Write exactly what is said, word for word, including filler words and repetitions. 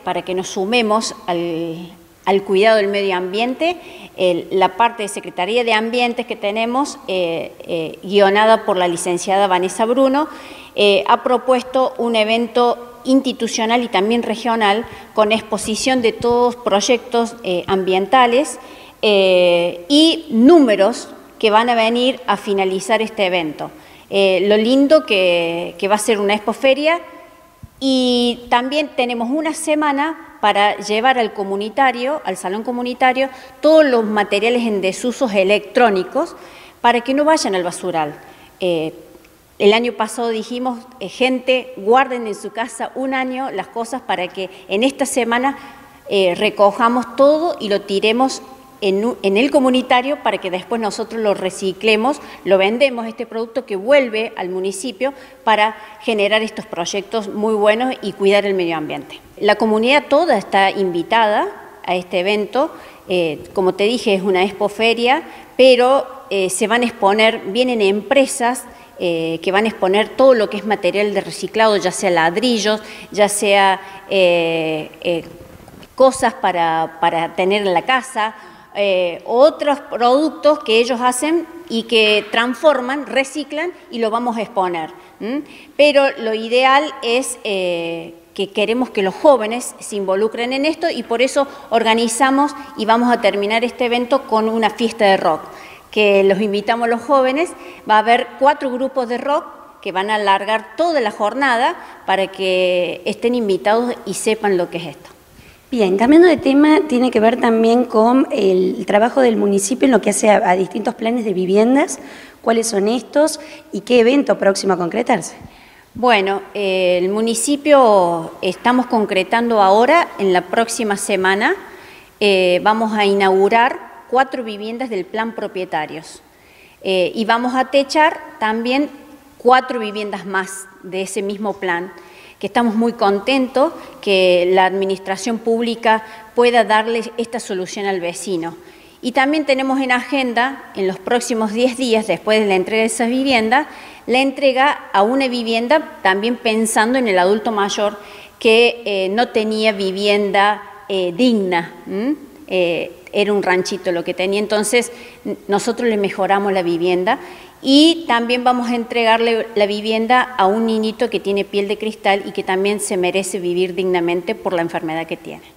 para que nos sumemos al, al cuidado del medio ambiente, el, la parte de Secretaría de Ambiente que tenemos, eh, eh, guionada por la licenciada Vanessa Bruno, eh, ha propuesto un evento institucional y también regional con exposición de todos proyectos eh, ambientales eh, y números que van a venir a finalizar este evento. Eh, lo lindo que, que va a ser una expoferia, y también tenemos una semana para llevar al comunitario, al salón comunitario, todos los materiales en desusos electrónicos para que no vayan al basural. Eh, El año pasado dijimos, eh, gente, guarden en su casa un año las cosas para que en esta semana eh, recojamos todo y lo tiremos en, en el comunitario para que después nosotros lo reciclemos, lo vendemos, este producto que vuelve al municipio para generar estos proyectos muy buenos y cuidar el medio ambiente. La comunidad toda está invitada a este evento, eh, como te dije es una expoferia, pero eh, se van a exponer, vienen empresas, Eh, que van a exponer todo lo que es material de reciclado, ya sea ladrillos, ya sea eh, eh, cosas para, para tener en la casa, eh, otros productos que ellos hacen y que transforman, reciclan y lo vamos a exponer. ¿Mm? Pero lo ideal es eh, que queremos que los jóvenes se involucren en esto y por eso organizamos y vamos a terminar este evento con una fiesta de rock, que los invitamos a los jóvenes. Va a haber cuatro grupos de rock que van a alargar toda la jornada para que estén invitados y sepan lo que es esto. Bien, cambiando de tema, tiene que ver también con el trabajo del municipio en lo que hace a, a distintos planes de viviendas. ¿Cuáles son estos y qué evento próximo a concretarse? Bueno, eh, el municipio estamos concretando ahora, en la próxima semana, eh, vamos a inaugurar cuatro viviendas del plan propietarios eh, y vamos a techar también cuatro viviendas más de ese mismo plan, que estamos muy contentos que la administración pública pueda darle esta solución al vecino. Y también tenemos en agenda, en los próximos diez días, después de la entrega de esas viviendas, la entrega a una vivienda también pensando en el adulto mayor que eh, no tenía vivienda eh, digna. ¿Mm? Eh, era un ranchito lo que tenía, entonces nosotros le mejoramos la vivienda y también vamos a entregarle la vivienda a un niñito que tiene piel de cristal y que también se merece vivir dignamente por la enfermedad que tiene.